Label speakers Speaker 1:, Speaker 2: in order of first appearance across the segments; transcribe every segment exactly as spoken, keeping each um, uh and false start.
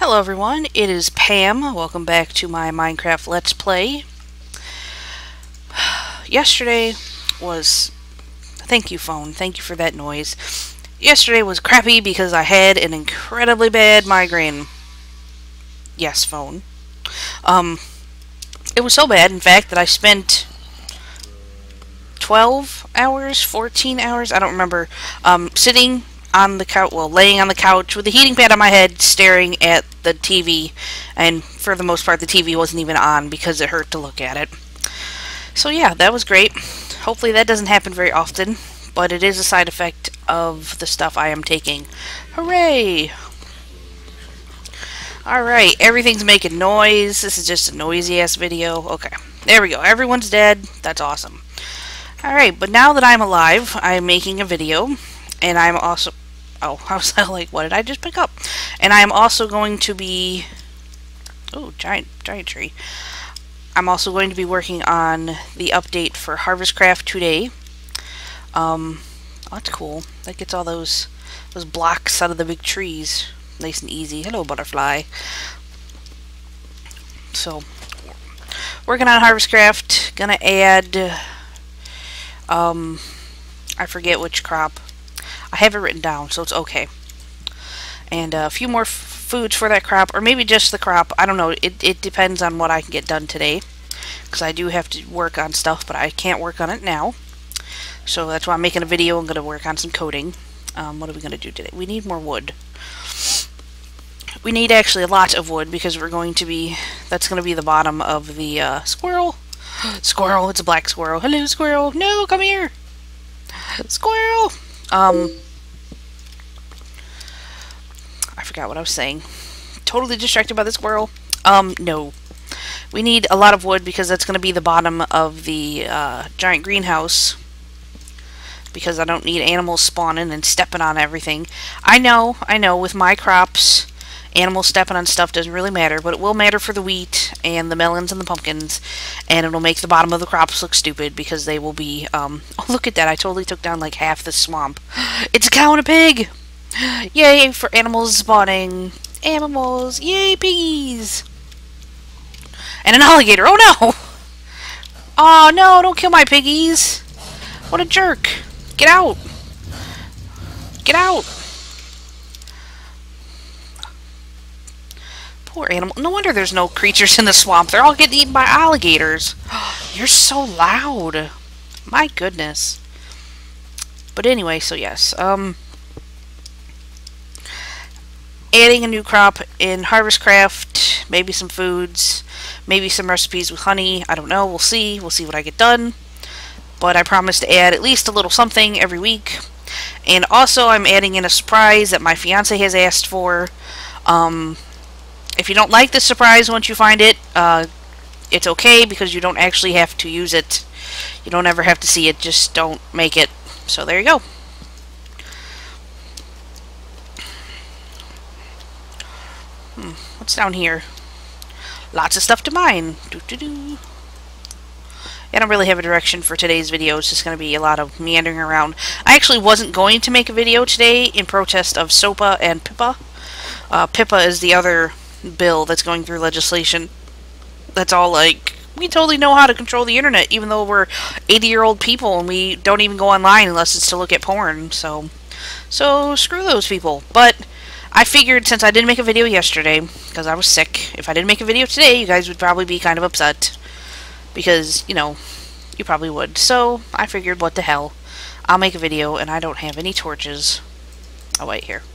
Speaker 1: Hello everyone, it is Pam. Welcome back to my Minecraft Let's Play. Yesterday was... Thank you, phone. Thank you for that noise. Yesterday was crappy because I had an incredibly bad migraine. Yes, phone. Um, it was so bad, in fact, that I spent twelve hours, fourteen hours, I don't remember, um, sitting on the couch, well, laying on the couch with the heating pad on my head, staring at the T V, and for the most part the T V wasn't even on because it hurt to look at it. So yeah, that was great. Hopefully that doesn't happen very often, but it is a side effect of the stuff I am taking. Hooray! Alright, everything's making noise. This is just a noisy-ass video. Okay, there we go. Everyone's dead. That's awesome. Alright, but now that I'm alive, I'm making a video, and I'm also... Oh, I was like, what did I just pick up? And I am also going to be... Oh, giant, giant tree. I'm also going to be working on the update for Harvestcraft today. Um, oh, that's cool. That gets all those those blocks out of the big trees. Nice and easy. Hello, butterfly. So, working on Harvestcraft. Gonna add... Um, I forget which crop. I have it written down, so it's okay. And uh, a few more f foods for that crop, or maybe just the crop. I don't know. It, it depends on what I can get done today. Because I do have to work on stuff, but I can't work on it now. So that's why I'm making a video. I'm going to work on some coding. Um, what are we going to do today? We need more wood. We need actually a lot of wood, because we're going to be... That's going to be the bottom of the uh, squirrel. Squirrel. It's a black squirrel. Hello, squirrel. No, come here. Squirrel. Um... I forgot what I was saying. Totally distracted by the squirrel. Um, no. We need a lot of wood because that's going to be the bottom of the uh, giant greenhouse. Because I don't need animals spawning and stepping on everything. I know, I know, with my crops, animals stepping on stuff doesn't really matter, but it will matter for the wheat and the melons and the pumpkins, and it'll make the bottom of the crops look stupid because they will be, um, oh, look at that, I totally took down like half the swamp. It's a cow and a pig! Yay for animals spawning. Animals. Yay, piggies. And an alligator. Oh no! Oh no, don't kill my piggies. What a jerk. Get out. Get out. Poor animal. No wonder there's no creatures in the swamp. They're all getting eaten by alligators. You're so loud. My goodness. But anyway, so yes. Um... Adding a new crop in Harvestcraft, maybe some foods, maybe some recipes with honey, I don't know, we'll see, we'll see what I get done, but I promise to add at least a little something every week. And also I'm adding in a surprise that my fiance has asked for. Um, if you don't like this surprise once you find it, uh, it's okay because you don't actually have to use it. You don't ever have to see it, just don't make it. So there you go. Hmm, what's down here? Lots of stuff to mine. Doo -doo -doo. I don't really have a direction for today's video. It's just going to be a lot of meandering around. I actually wasn't going to make a video today in protest of SOPA and PIPA. Uh, PIPA is the other bill that's going through legislation. That's all like, we totally know how to control the internet, even though we're eighty-year-old people and we don't even go online unless it's to look at porn. So, so screw those people. But I figured since I didn't make a video yesterday, because I was sick, if I didn't make a video today, you guys would probably be kind of upset. Because, you know, you probably would. So, I figured, what the hell. I'll make a video, and I don't have any torches. Oh, wait, here.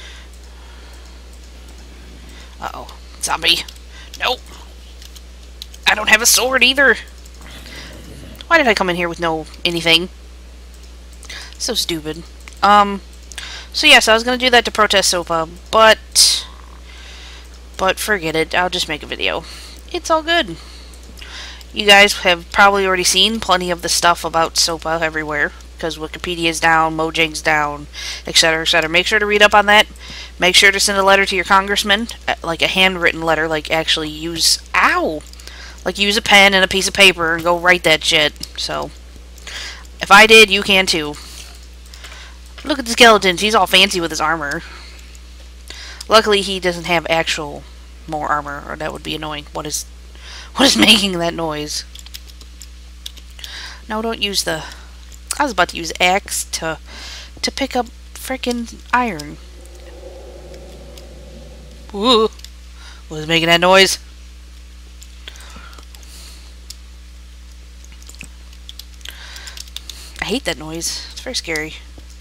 Speaker 1: Uh-oh. Zombie. Nope. I don't have a sword, either. Why did I come in here with no anything? So stupid. Um... So yes, I was going to do that to protest SOPA, but, but forget it, I'll just make a video. It's all good. You guys have probably already seen plenty of the stuff about SOPA everywhere, because Wikipedia's down, Mojang's down, et cetera, et cetera. Make sure to read up on that. Make sure to send a letter to your congressman, like a handwritten letter, like actually use, ow! Like use a pen and a piece of paper and go write that shit. So, if I did, you can too. Look at the skeletons. He's all fancy with his armor. Luckily, he doesn't have actual more armor, or that would be annoying. What is, what is making that noise? No, don't use the... I was about to use axe to to pick up frickin' iron. Ooh, what is making that noise? I hate that noise. It's very scary.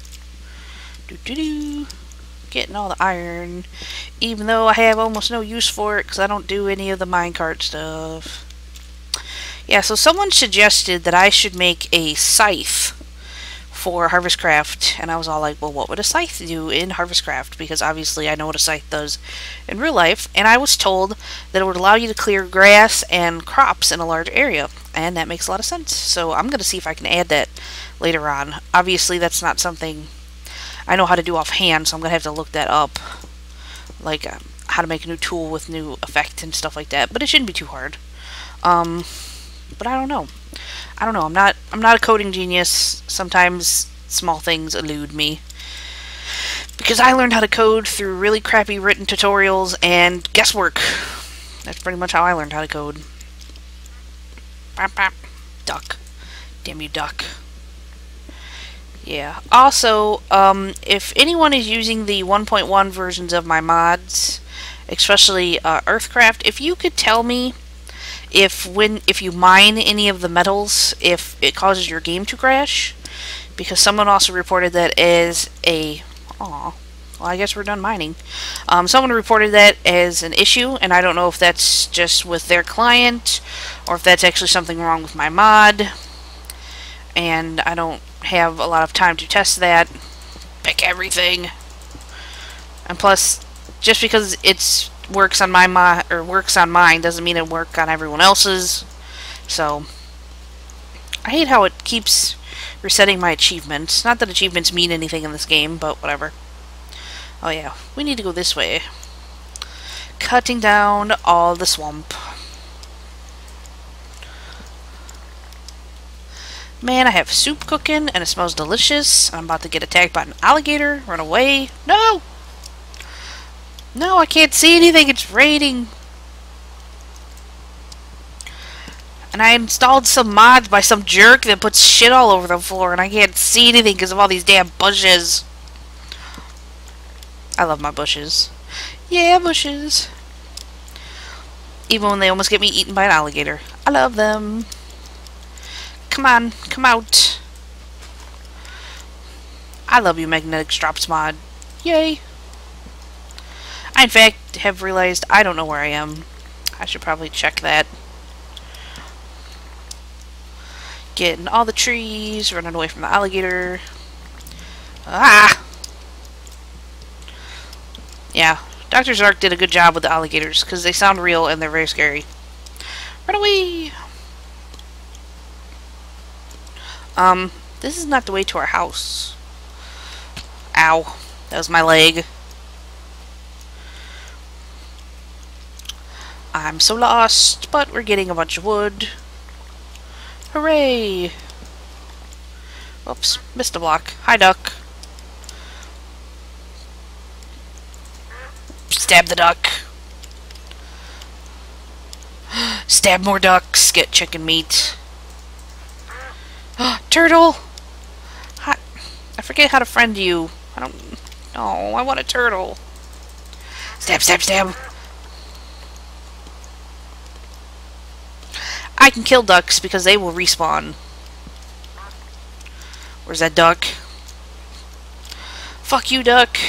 Speaker 1: Doo doo doo. Getting all the iron, even though I have almost no use for it because I don't do any of the minecart stuff. Yeah, so someone suggested that I should make a scythe for Harvestcraft, and I was all like, well, what would a scythe do in Harvestcraft? Because obviously I know what a scythe does in real life, and I was told that it would allow you to clear grass and crops in a large area, and that makes a lot of sense. So I'm going to see if I can add that later on. Obviously that's not something I know how to do offhand, so I'm going to have to look that up, like um, how to make a new tool with new effect and stuff like that, but it shouldn't be too hard. Um... But I don't know. I don't know. I'm not I'm not a coding genius. Sometimes small things elude me. Because I learned how to code through really crappy written tutorials and guesswork. That's pretty much how I learned how to code. Bap, bap. Duck. Damn you, duck. Yeah. Also, um, if anyone is using the one point one versions of my mods, especially uh, Earthcraft, if you could tell me if when if you mine any of the metals, if it causes your game to crash, because someone also reported that as a aw, well, I guess we're done mining. Um, someone reported that as an issue, and I don't know if that's just with their client or if that's actually something wrong with my mod, and I don't have a lot of time to test that. Pick everything. And plus, just because it's works on my mod or works on mine doesn't mean it work on everyone else's. So I hate how it keeps resetting my achievements. Not that achievements mean anything in this game, but whatever. Oh yeah, we need to go this way. Cutting down all the swamp. Man, I have soup cooking and it smells delicious. I'm about to get attacked by an alligator. Run away. No! No, I can't see anything. It's raining. And I installed some mods by some jerk that puts shit all over the floor, and I can't see anything because of all these damn bushes. I love my bushes. Yeah, bushes. Even when they almost get me eaten by an alligator. I love them. Come on, come out. I love you, Magnetic Drops mod. Yay. I, in fact, have realized I don't know where I am. I should probably check that. Getting all the trees, running away from the alligator. Ah! Yeah, Doctor Zark did a good job with the alligators, because they sound real and they're very scary. Run away! Um, this is not the way to our house. Ow. That was my leg. I'm so lost, but we're getting a bunch of wood. Hooray! Oops, missed a block. Hi, duck. Stab the duck. Stab more ducks. Get chicken meat. Turtle! Hi. I forget how to friend you. I don't... No, I want a turtle. Stab, stab, stab. I can kill ducks because they will respawn. Where's that duck? Fuck you, duck.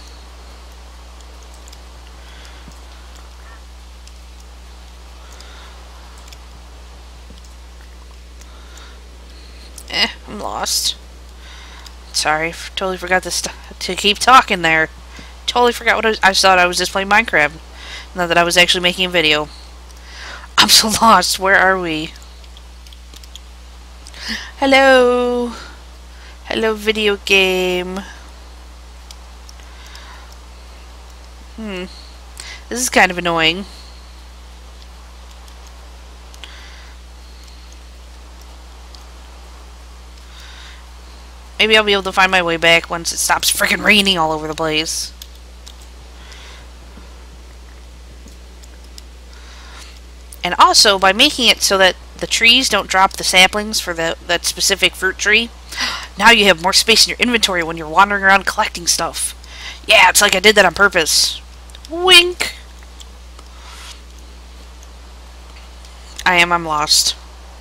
Speaker 1: Eh, I'm lost. Sorry, totally forgot to, st to keep talking there. Totally forgot what I was- I thought I was just playing Minecraft. Not that I was actually making a video. I'm so lost. Where are we? Hello. Hello, video game. Hmm. This is kind of annoying. Maybe I'll be able to find my way back once it stops freaking raining all over the place. And also, by making it so that the trees don't drop the saplings for the, that specific fruit tree, now you have more space in your inventory when you're wandering around collecting stuff. Yeah, it's like I did that on purpose. Wink! I am, I'm lost.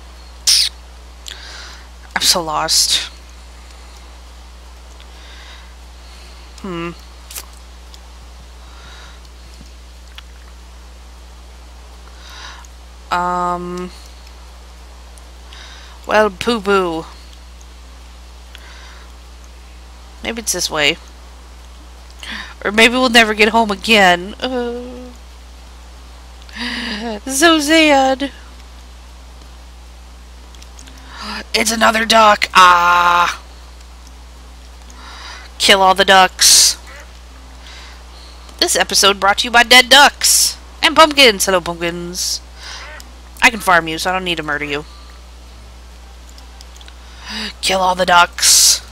Speaker 1: I'm so lost. Hmm. Um... Well, poo-poo. Maybe it's this way. Or maybe we'll never get home again. Uh, so sad. It's another duck. Ah. Kill all the ducks. This episode brought to you by dead ducks. And pumpkins. Hello, pumpkins. I can farm you, so I don't need to murder you. Kill all the ducks.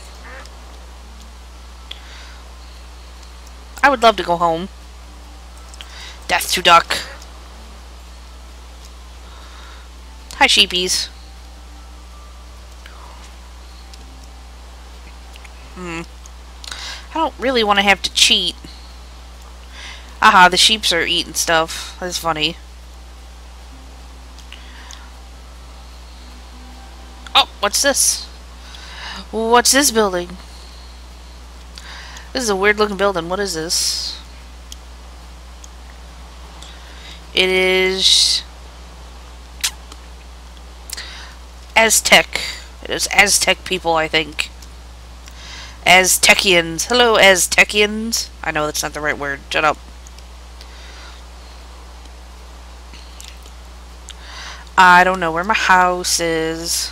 Speaker 1: I would love to go home. Death to duck. Hi, sheepies. Hmm. I don't really want to have to cheat. Aha, the sheeps are eating stuff. That's funny. Oh, what's this? What's this building? This is a weird looking building. What is this? It is Aztec. It is Aztec people, I think. Aztecians. Hello, Aztecians. I know that's not the right word. Shut up. I don't know where my house is.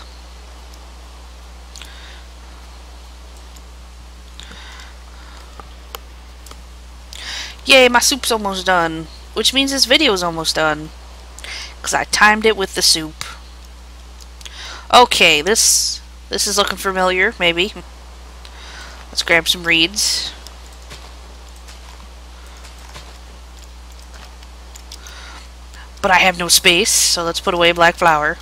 Speaker 1: Yay, my soup's almost done. Which means this video is almost done. Because I timed it with the soup. Okay, this this is looking familiar, maybe. Let's grab some reeds. But I have no space, so let's put away black flour.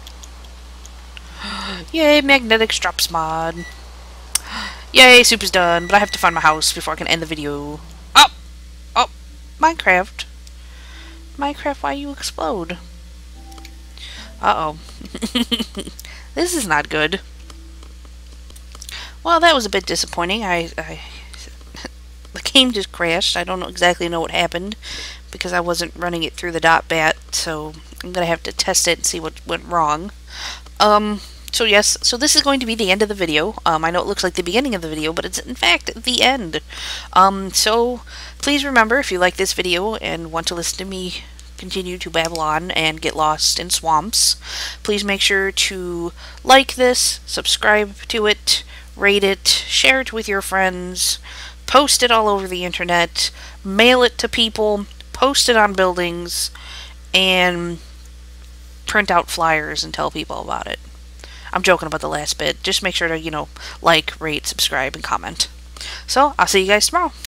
Speaker 1: Yay, magnetics drops mod. Yay, soup is done, but I have to find my house before I can end the video. Oh! Oh! Minecraft. Minecraft, why you explode? Uh-oh. This is not good. Well, that was a bit disappointing. I, I... The game just crashed. I don't know exactly know what happened because I wasn't running it through the dot bat, so I'm gonna have to test it and see what went wrong. Um... So yes, so this is going to be the end of the video. Um, I know it looks like the beginning of the video, but it's in fact the end. Um, so please remember, if you like this video and want to listen to me continue to babble on and get lost in swamps, please make sure to like this, subscribe to it, rate it, share it with your friends, post it all over the internet, mail it to people, post it on buildings, and print out flyers and tell people about it. I'm joking about the last bit. Just make sure to, you know, like, rate, subscribe, and comment. So, I'll see you guys tomorrow.